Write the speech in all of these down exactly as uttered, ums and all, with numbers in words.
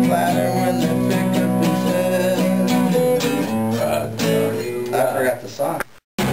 splatter when they pick up his head. I forgot the song.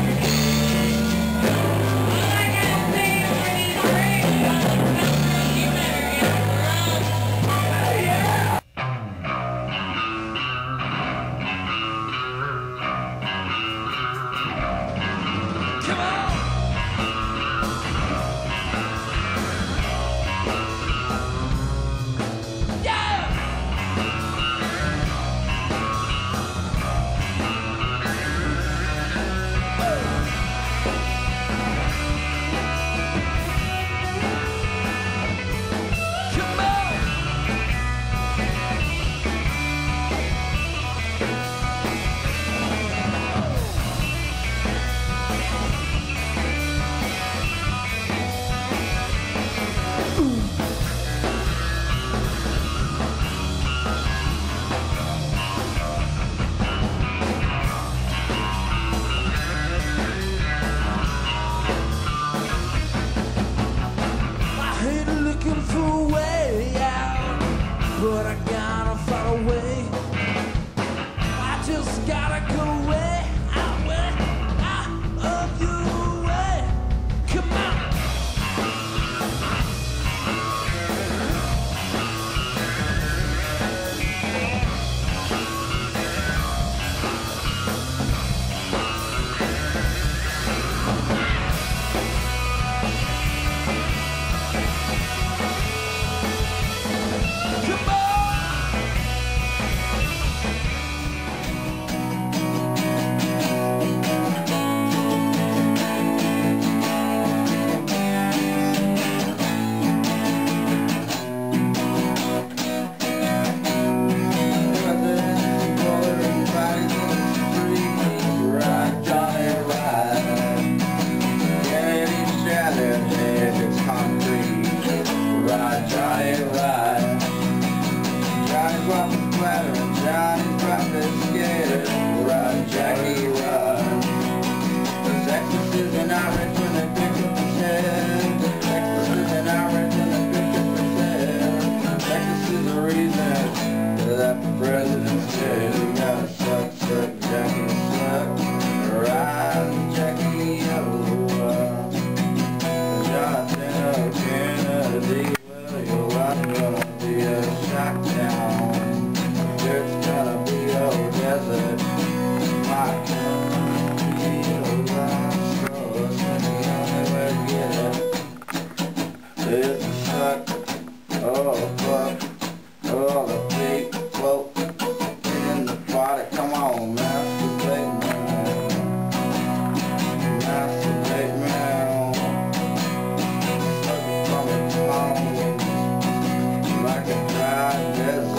Looking for a way out, but I gotta find a way. I just gotta go way out, way out of your way. Come on. Johnny ride, Johnny dropped the splatter and Johnny dropped the skater. Ride, Jackie ride. There's ecstasy in Irish when they pick up his head. Ecstasy in Irish when they pick up his head. Ecstasy's the reason that the president said he gotta suck, suck, Jackie suck. Ride, Jackie yellow. Jonathan Kennedy. I'm gonna be a shot town. There's gonna be a desert. My country, a lost source. And the only way to get it is to suck. Oh, fuck. Oh, the people in the party. Come on, masturbate, man. Masturbate, man. Suck it from the phone. Like a dry desert.